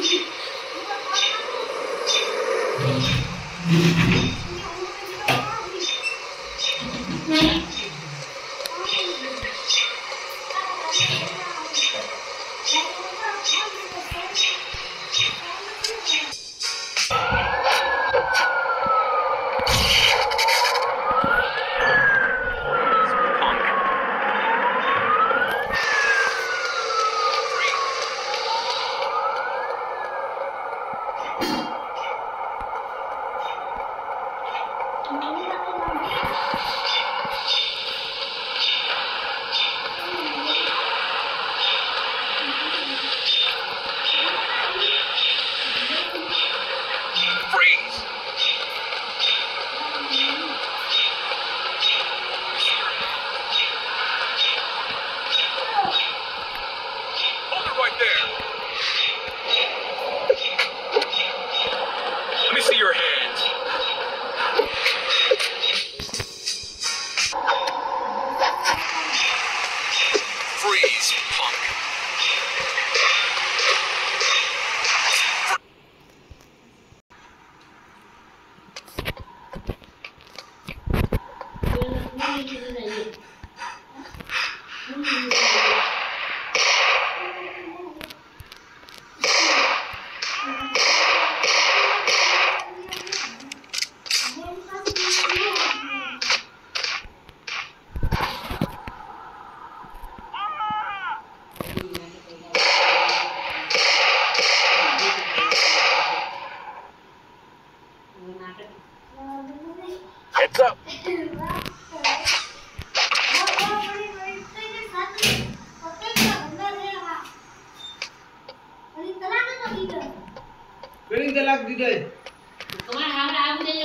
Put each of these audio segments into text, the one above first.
Heads up. Bring the lock today. Come on, how are you?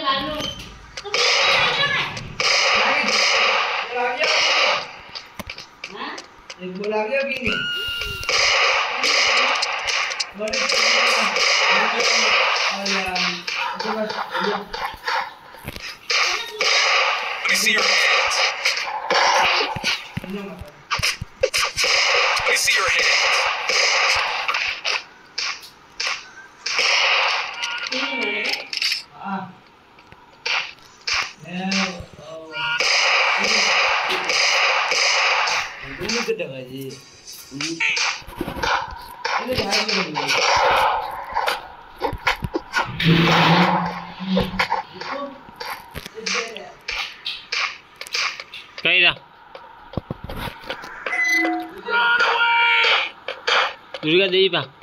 एक बोला गया कि नहीं बड़े Let me see your hands. Let me see your hands. Cây ra. Dulu kan dia, Pak.